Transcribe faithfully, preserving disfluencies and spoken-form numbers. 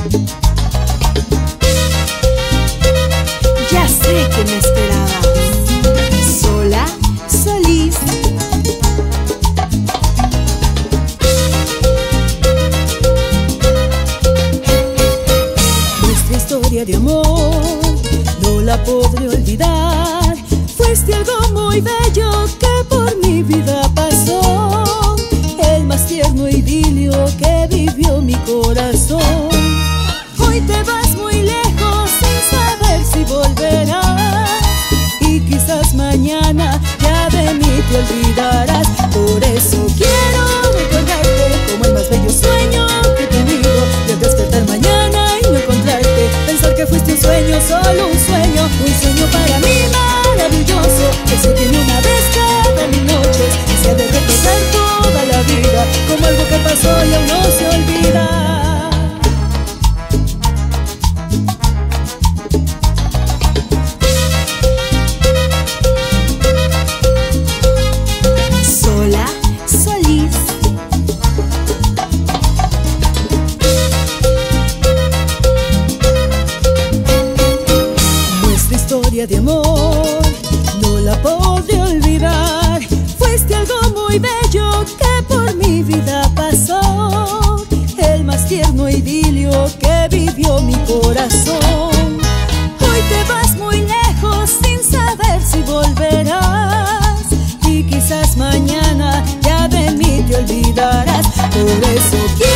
Ya sé que me esperabas, Sola Solís. Nuestra historia de amor no la podré olvidar. Fuiste algo muy bello que por mi vida pasó, el más tierno idilio que vivió mi corazón. Hoy te vas muy lejos sin saber si volverás, y quizás mañana ya de mí te olvidarás. Por eso quiero recordarte como el más bello sueño que he tenido, y al despertar mañana y no encontrarte, pensar que fuiste un sueño, solo un sueño, un sueño para mí maravilloso, que se tiene una vez cada mil noches y se ha de recordar toda la vida como algo que pasó y aún no se olvida. Sola Solís. Nuestra historia de amor no la podré olvidar. Fuiste algo muy bello que por mi vida pasó, el más tierno idilio que vivió mi corazón. Hoy te vas muy lejos sin saber si volverás, y quizás mañana ya de mí te olvidarás. Por eso quiero